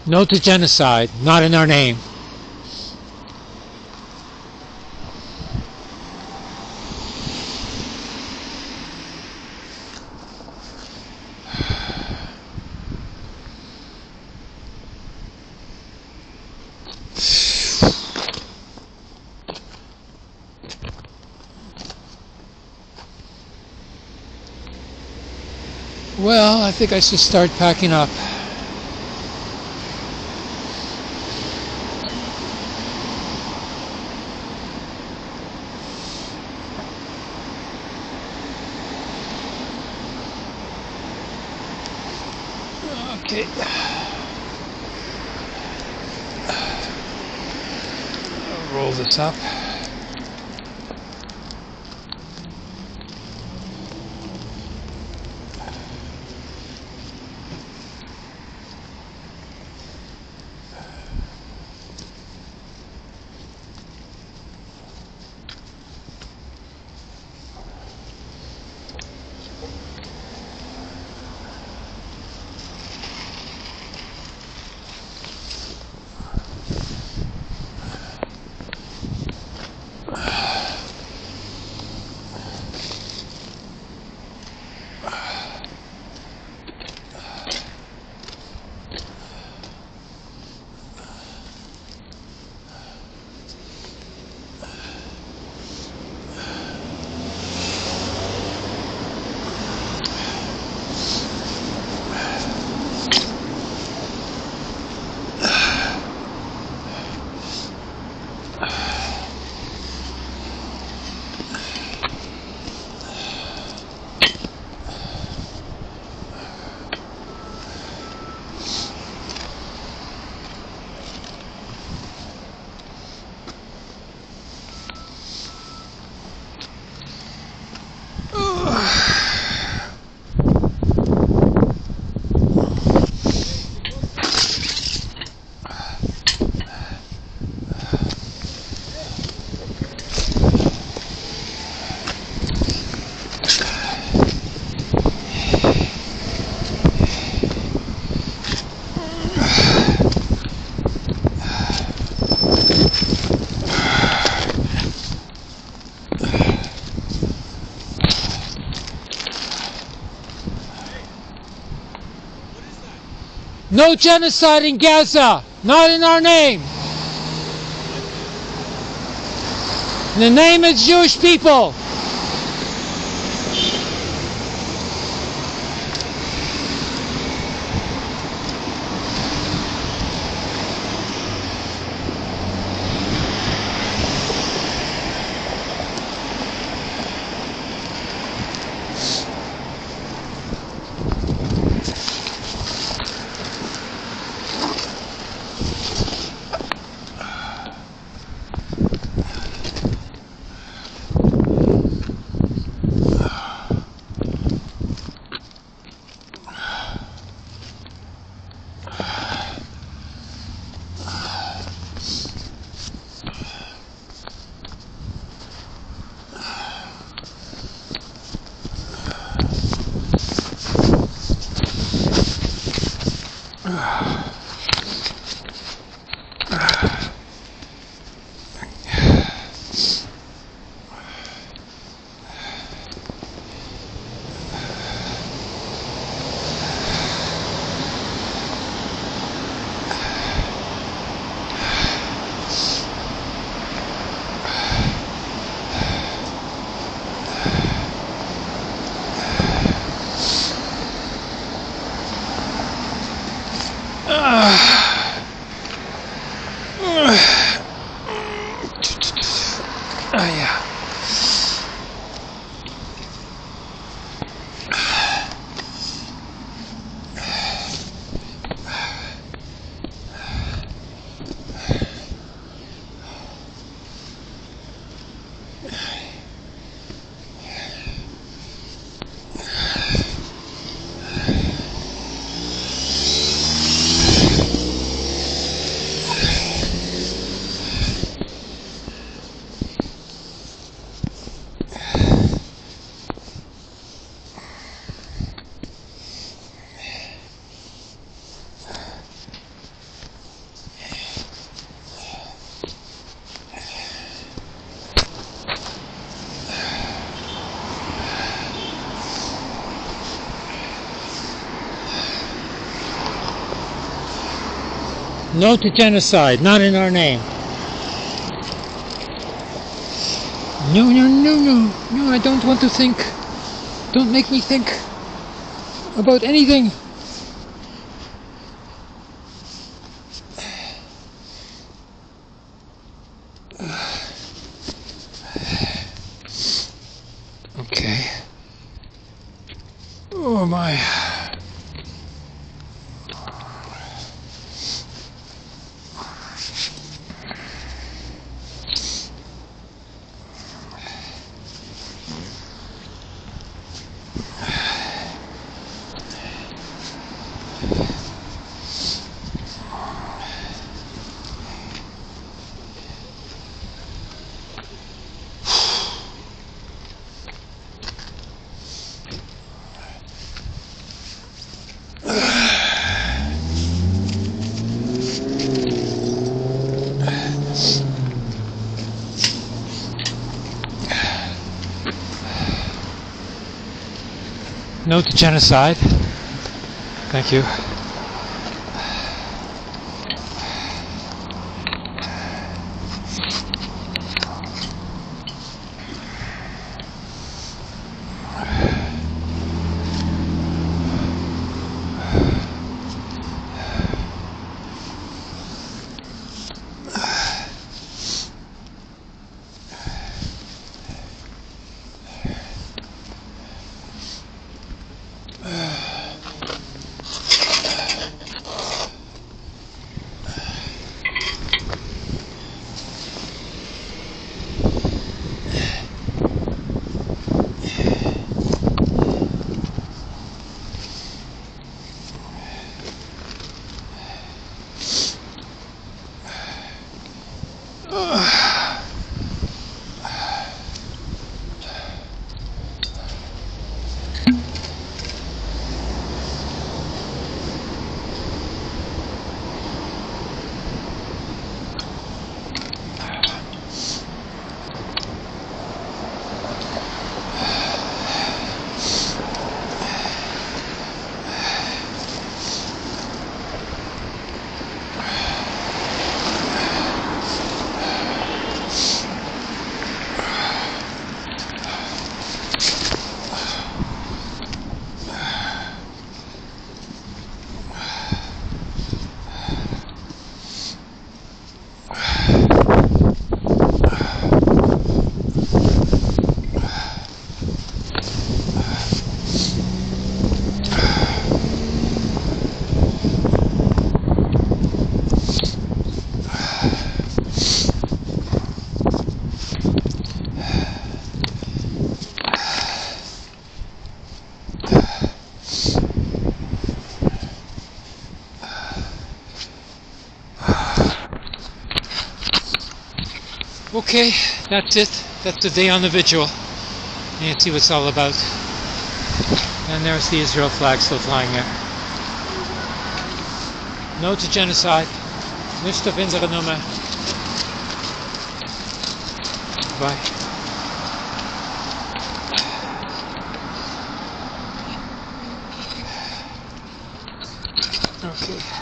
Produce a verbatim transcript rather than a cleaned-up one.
No to genocide, not in our name. Well, I think I should start packing up. Okay. I'll roll this up. No genocide in Gaza, not in our name. In the name of Jewish people. No to genocide, not in our name. No, no, no, no, no, I don't want to think. Don't make me think about anything. Okay. Oh my. No to genocide. Thank you. Okay, that's it. That's the day on the vigil. You can see what it's all about. And there's the Israel flag still flying there. No to genocide. Nicht auf unsere Nummer. Bye. Okay.